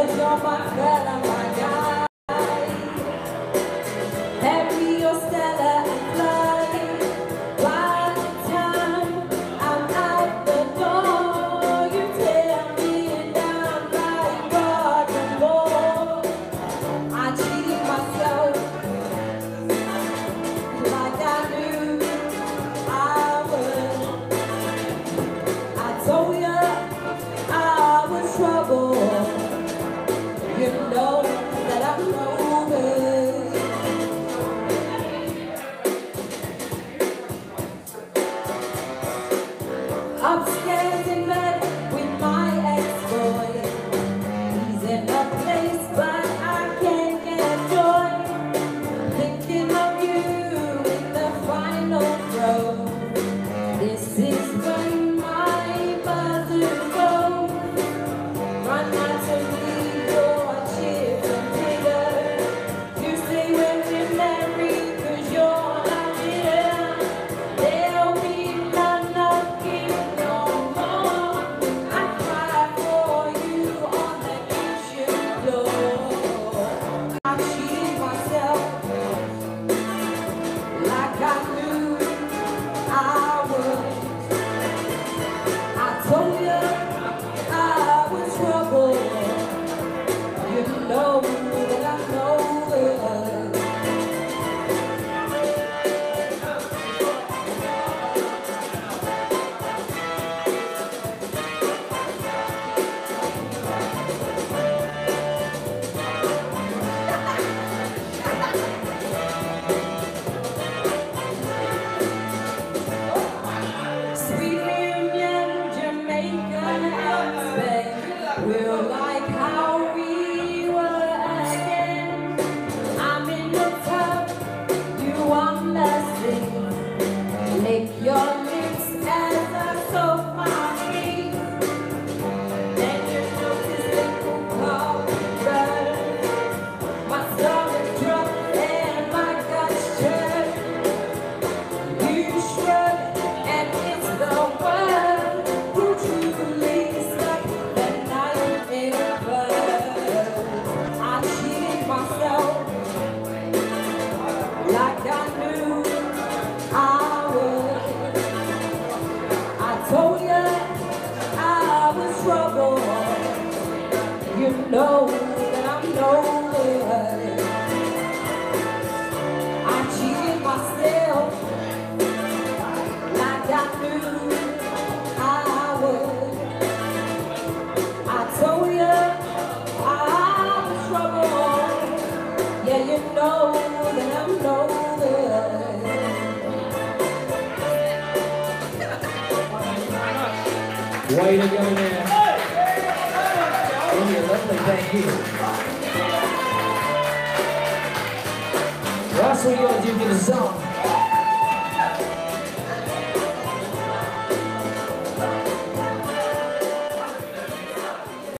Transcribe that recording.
'cause you're my fella, my guy. Happy you're Stella and fly. By the time I'm out the door, you tear me down like rock and roll. I cheated myself like I knew I would. I told you I was trouble. You know that I'm no good. Upstairs in bed with my ex-boy. He's in a place but I can't get joy. Thinking of you in the final throw. This is when my buzzer goes. Run out to leave your chips and bitter. You stay with me, Mary, 'cause you're not here. There'll be none knocking no more. I cry for you on the kitchen floor. I cheated myself like I knew I would. I told you I was trouble. You know that I'm no good. Sweet Union, Jamaica, and Spain. We're like how we were again. I'm in the tub, you on the sink. Lick your lips as I soak my feet. Then you notice little cold. My stomach dropped and my guts churn. You shrug and it's the world who truly stuck the night in blood. I cheated myself like I knew I would. I told you I was trouble. You know that I'm no good. I cheated myself like I knew I would. I told you I was trouble. Yeah, you know that I'm no good. Way to go, man. Really lovely, thank you. That's what you gotta do to the song.